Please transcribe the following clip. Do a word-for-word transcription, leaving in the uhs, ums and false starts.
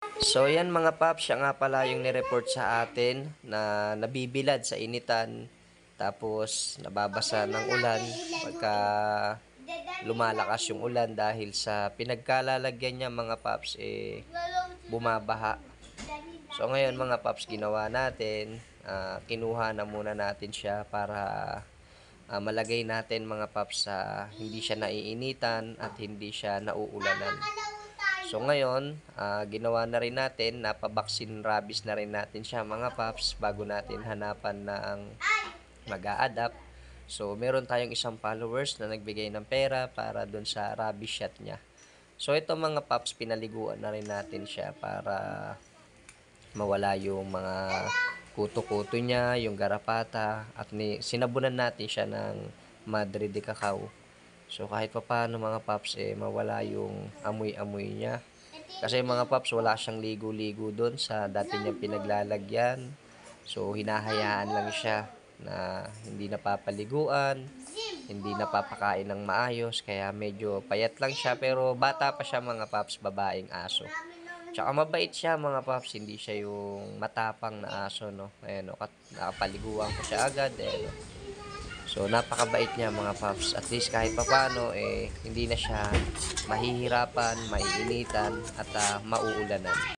So yan mga paps, siya nga pala yung nireport sa atin na nabibilad sa initan, tapos nababasa ng ulan pagka lumalakas yung ulan dahil sa pinagkalalagyan niya mga paps eh bumabaha. So ngayon mga paps, ginawa natin, uh, kinuha na muna natin siya para uh, malagay natin mga paps sa hindi siya naiinitan at hindi siya nauulanan. So ngayon, uh, ginawa na rin natin, napabaksin rabies na rin natin siya mga paps bago natin hanapan na ang mag-a-adapt. So meron tayong isang followers na nagbigay ng pera para dun sa rabies shot niya. So ito mga paps, pinaliguan na rin natin siya para mawala yung mga kuto-kuto niya, yung garapata, at ni, sinabunan natin siya ng Madre de Cacao. So kahit pa paano mga paps eh mawala yung amoy-amoy niya. Kasi mga paps, wala siyang ligo-ligo doon sa dati niyang pinaglalagyan. So hinahayaan lang siya na hindi napapaliguan, hindi napapakain ng maayos, kaya medyo payat lang siya, pero bata pa siya mga paps, babaeng aso. Tsaka mabait siya mga paps, hindi siya yung matapang na aso, no. Ayan, no, nakapaliguan ko siya agad, eh, no. So, napakabait niya mga paps. At least kahit papano, eh, hindi na siya mahihirapan, maiinitan, at uh, mauulanan.